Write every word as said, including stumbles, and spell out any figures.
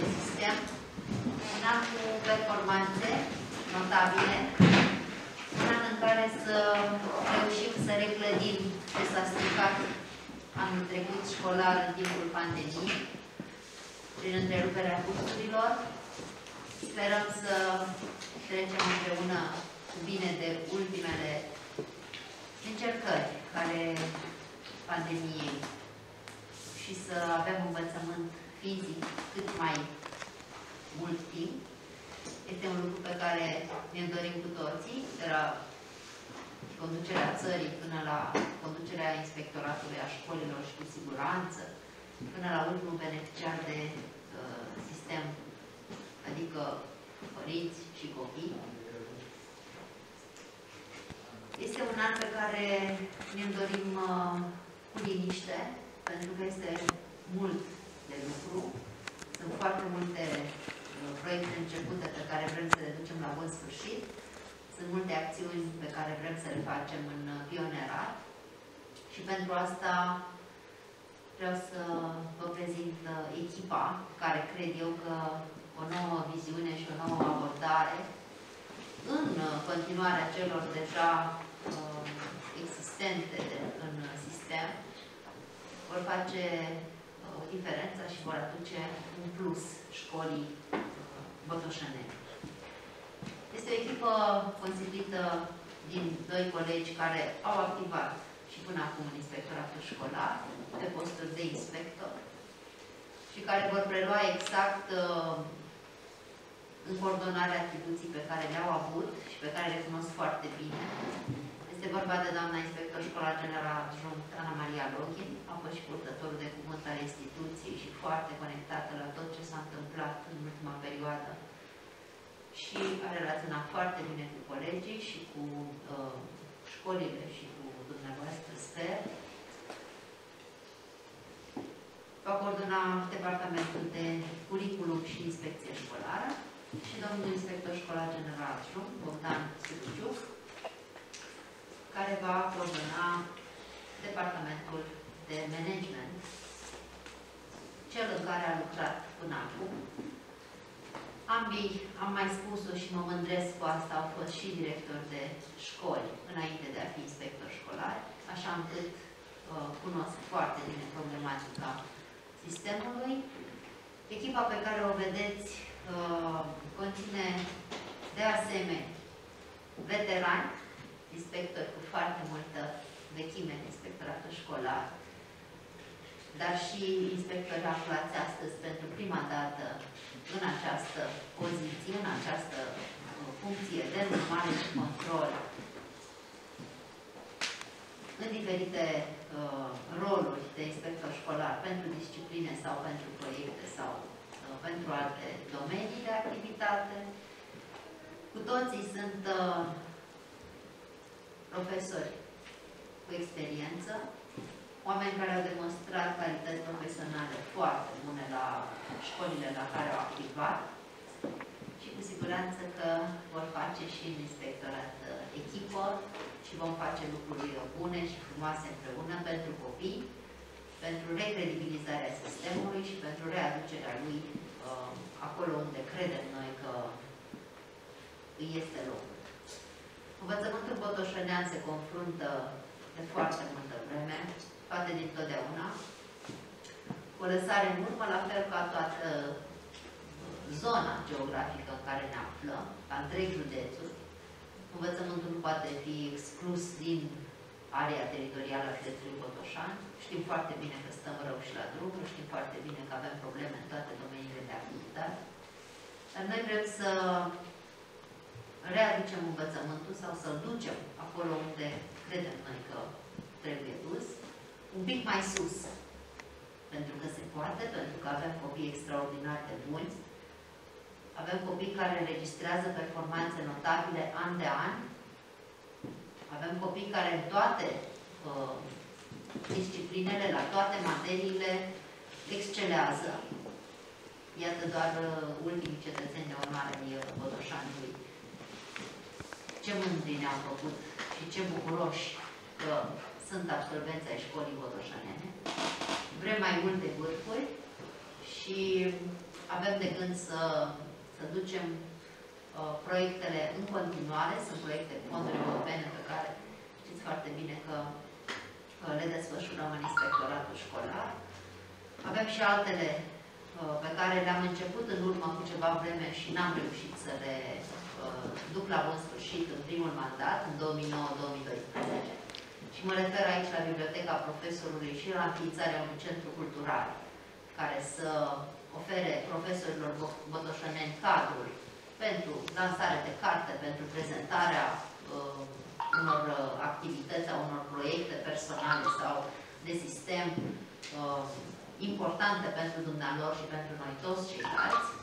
de sistem, un an cu performanțe notabile, un an în care să reușim să reclădim ce s-a stricat anul trecut școlar în timpul pandemiei, prin întreruperea cursurilor. Sperăm să trecem împreună cu bine de ultimele încercări care pandemiei și să avem învățământ fizic cât mai mult timp. Este un lucru pe care ne dorim cu toții, de la conducerea țării până la conducerea inspectoratului a școlilor și cu siguranță, până la ultimul beneficiar de uh, sistem, adică părinți și copii. Este un an pe care ne dorim uh, cu liniște, pentru că este mult de lucru. Sunt foarte multe uh, proiecte începute pe care vrem să le ducem la bun sfârșit. Sunt multe acțiuni pe care vrem să le facem în pionerat. Și pentru asta vreau să vă prezint uh, echipa, care cred eu că o nouă viziune și o nouă abordare în uh, continuarea celor deja uh, existente de, în sistem, vor face uh, diferența și vor aduce un plus școlii uh, botoșăneni. Este o echipă constituită din doi colegi care au activat și până acum în inspectoratul școlar, pe posturi de inspector, și care vor prelua exact uh, în coordonarea atribuții pe care le-au avut și pe care le cunosc foarte bine. Este vorba de doamna inspector școlar general adjunct Ana Maria Login, a fost și purtătorul de cuvânt al instituției și foarte conectată la tot ce s-a întâmplat în ultima perioadă. Și a relaționat foarte bine cu colegii și cu uh, școlile și cu dumneavoastră, sper. Va coordona departamentul de curriculum și inspecție școlară și domnul inspector școlar general adjunct, Bogdan Suciuc, care va coordona departamentul de management, cel în care a lucrat până acum. Ambii, am mai spus-o și mă mândresc cu asta, au fost și directori de școli înainte de a fi inspector școlar, așa încât uh, cunosc foarte bine problematica sistemului. Echipa pe care o vedeți uh, conține de asemenea veterani, inspectori cu foarte multă vechime în inspectoratul școlar, dar și inspectori aflați astăzi pentru prima dată în această poziție, în această uh, funcție de urmare și control, în diferite uh, roluri de inspector școlar pentru discipline sau pentru proiecte sau uh, pentru alte domenii de activitate. Cu toții sunt uh, profesori cu experiență, oameni care au demonstrat calități profesionale foarte bune la școlile la care au activat și cu siguranță că vor face și în inspectorat echipă și vom face lucruri bune și frumoase împreună pentru copii, pentru recredibilizarea sistemului și pentru readucerea lui uh, acolo unde credem noi că îi este locul. Învățământul botoșănean se confruntă de foarte multă vreme, poate dintotdeauna, cu o lăsare în urmă, la fel ca toată zona geografică în care ne aflăm, ca întreg județul. Învățământul nu poate fi exclus din area teritorială a județului Botoșani. Știm foarte bine că stăm rău și la drum, știm foarte bine că avem probleme în toate domeniile de activitate. Dar noi vrem să readucem învățământul sau să-l ducem acolo unde credem noi că trebuie dus, un pic mai sus. Pentru că se poate, pentru că avem copii extraordinar de buni, avem copii care înregistrează performanțe notabile an de an, avem copii care în toate uh, disciplinele, la toate materiile, excelează. Iată doar uh, ultimii cetățeni de onoare ai Botoșanului. Ce mândri ne-au făcut și ce bucuroși că sunt absolvenți ai școlii botoșanene. Vrem mai multe vârfuri și avem de gând să, să ducem uh, proiectele în continuare. Sunt proiecte cu fonduri europene pe care știți foarte bine că uh, le desfășurăm în inspectoratul școlar. Avem și altele uh, pe care le-am început în urmă cu ceva vreme și n-am reușit să le uh, duc la bun sfârșit în primul mandat, în două mii nouă două mii doisprezece. Și mă refer aici la Biblioteca Profesorului și la înființarea unui centru cultural care să ofere profesorilor botoșaneni cadruri pentru lansare de carte, pentru prezentarea uh, unor uh, activități, a unor proiecte personale sau de sistem uh, importante pentru dumnealor și pentru noi toți ceilalți.